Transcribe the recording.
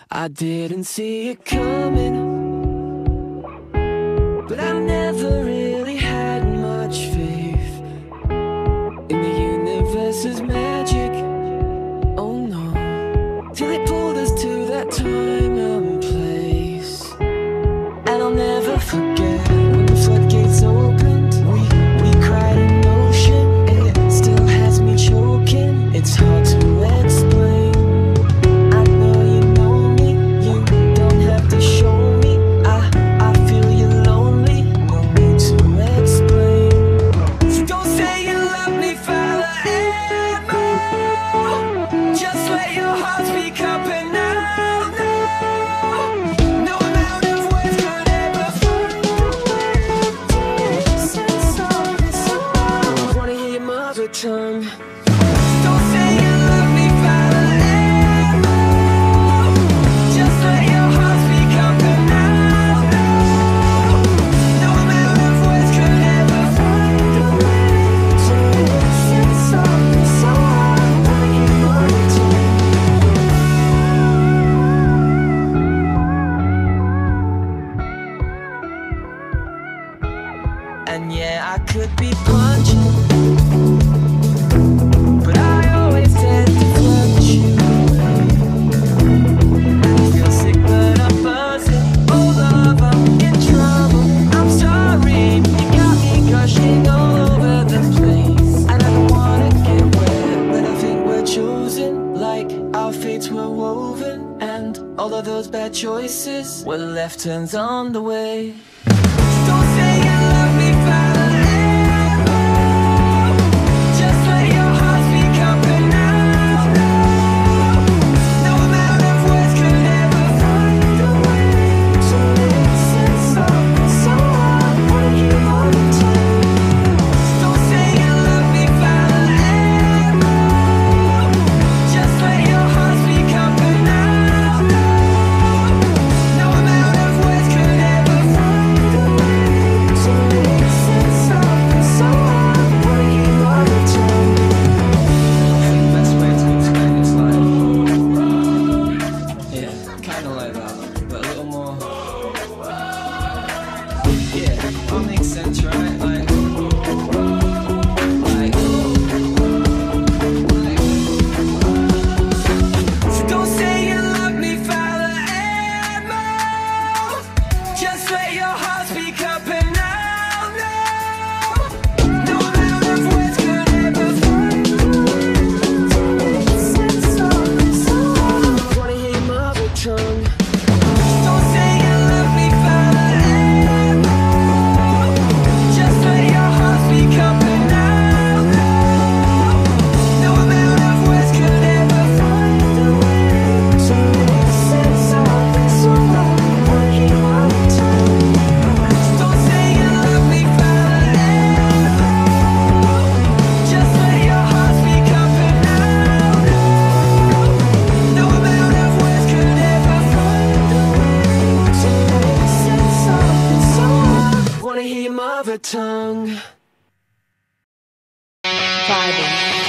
I didn't see it coming, but I never really had much faith in the universe's magic. Oh no, till it pulled us to that time and place. And I'll never forget when the floodgates opened. We cried an ocean, it still has me choking. It's hard to explain. Tongue. Don't say you love me forever. Just let your heart speak up and now. No amount of words could ever find a way to listen something so hard when you want to. And yeah, I could be punching, but I always tend to fluctuate. And I feel sick but I'm buzzing. Oh love, I'm in trouble. I'm sorry, you got me gushing all over the place. And I don't wanna get wet, but I think we're chosen, like our fates were woven. And all of those bad choices were left turns on the way. Don't say you love me forever. Tongue. Vibing.